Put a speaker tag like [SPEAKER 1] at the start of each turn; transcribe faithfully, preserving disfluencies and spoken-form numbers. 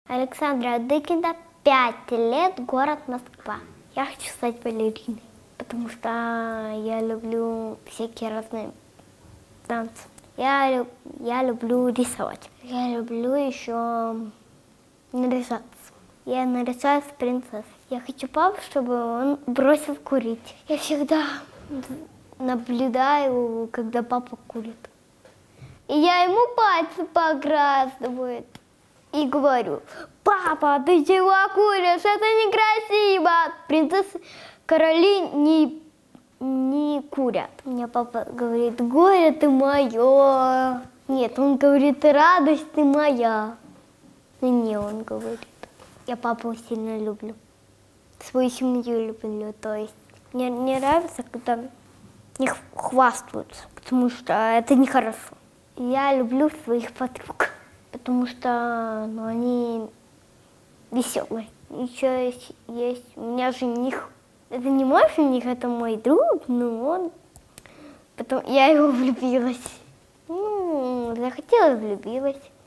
[SPEAKER 1] Александра Адыкина, пять лет, город Москва. Я хочу стать балериной, потому что я люблю всякие разные танцы. Я, я люблю рисовать. Я люблю еще нарисоваться. Я нарисую с принцессой. Я хочу папу, чтобы он бросил курить. Я всегда наблюдаю, когда папа курит. И я ему пальцы поглаживаю. И говорю: папа, ты чего куришь? Это некрасиво. Принцессы, короли не, не курят. Мне папа говорит: горе ты мое. Нет, он говорит: радость ты моя. И не, он говорит. Я папу сильно люблю. Свою семью люблю. То есть мне не нравится, когда них хвастаются, потому что это нехорошо. Я люблю своих подруг, потому что ну, они веселые. Еще есть, есть у меня жених. Это не мой жених, это мой друг, но он... Потом я его влюбилась. Ну, захотела, влюбилась.